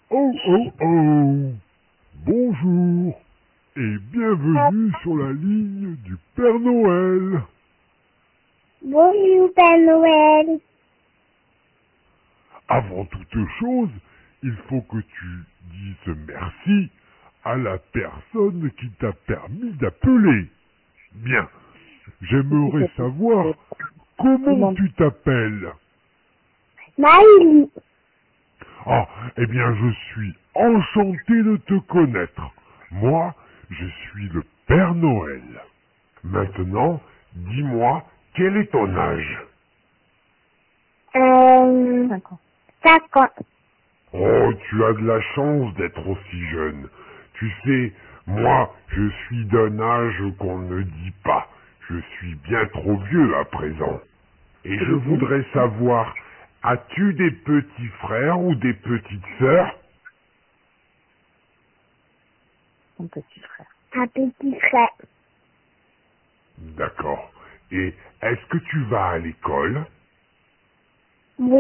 Oh oh oh! Bonjour et bienvenue sur la ligne du Père Noël. Bonjour Père Noël. Avant toute chose, il faut que tu dises merci à la personne qui t'a permis d'appeler. Bien, j'aimerais savoir comment tu t'appelles. Maïli. Ah, eh bien, je suis enchanté de te connaître. Moi, je suis le Père Noël. Maintenant, dis-moi, quel est ton âge? 5 ans. 5 ans. Oh, tu as de la chance d'être aussi jeune. Tu sais, moi, je suis d'un âge qu'on ne dit pas. Je suis bien trop vieux à présent. Et je voudrais savoir, as-tu des petits frères ou des petites sœurs? Un petit frère. Un petit frère. D'accord. Et est-ce que tu vas à l'école? Oui.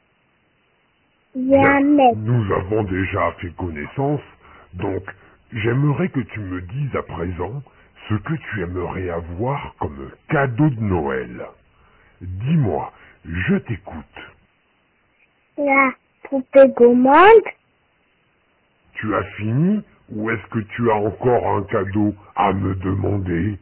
Bien, Jamais. nous avons déjà fait connaissance, donc j'aimerais que tu me dises à présent ce que tu aimerais avoir comme cadeau de Noël. Dis-moi, je t'écoute. La poupée gourmande. Tu as fini ou est-ce que tu as encore un cadeau à me demander?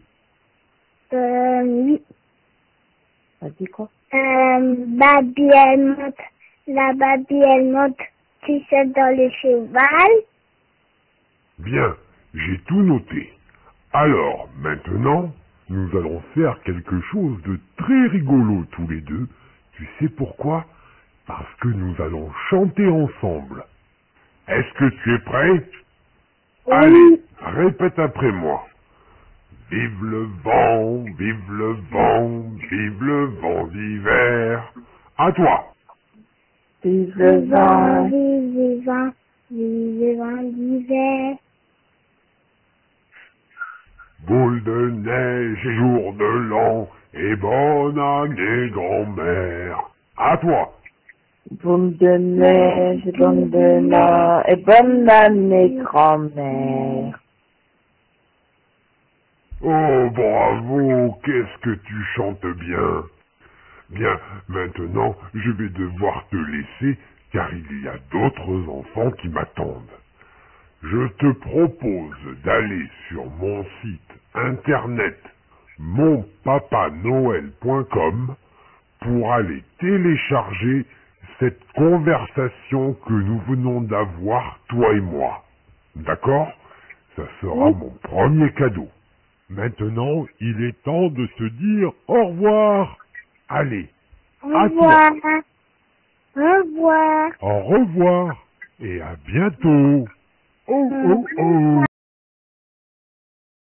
Oui. Vas-y quoi? Baby, elle monte. La baby, elle monte. Tu sais, dans le cheval. Bien, j'ai tout noté. Alors, maintenant, nous allons faire quelque chose de très rigolo tous les deux. Tu sais pourquoi? Parce que nous allons chanter ensemble. Est-ce que tu es prêt? Oui. Allez, répète après moi. Vive le vent, vive le vent, vive le vent d'hiver. À toi. Vive le vent. Vive le vent. Vive le vent d'hiver. Boule de neige et jour de l'an, et bonne année grand-mère. À toi. Boum de neige, boum de neige, et bonne année, grand-mère. Oh, bravo, qu'est-ce que tu chantes bien. Bien, maintenant, je vais devoir te laisser, car il y a d'autres enfants qui m'attendent. Je te propose d'aller sur mon site internet monpapanoël.com pour aller télécharger cette conversation que nous venons d'avoir, toi et moi. D'accord? Ça sera Oui. mon premier cadeau. Maintenant, il est temps de se dire au revoir. Allez, Au à toi. revoir. Au revoir. Au revoir et à bientôt. Oh, oh, oh.